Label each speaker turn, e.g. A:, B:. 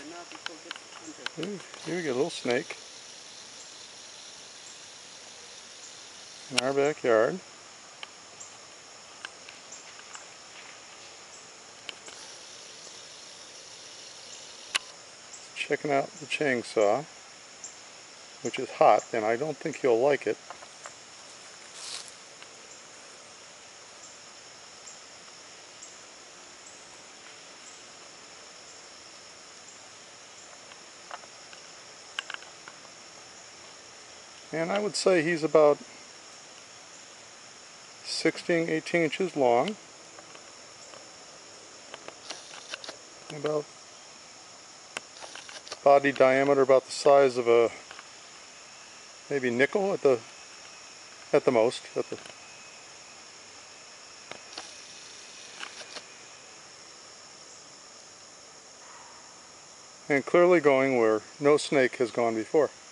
A: now before it gets hunted.
B: Here we get a little snake in our backyard. Checking out the chainsaw, which is hot, and I don't think he'll like it. And I would say he's about 16, 18 inches long. About body diameter about the size of a maybe nickel at the most. And clearly going where no snake has gone before.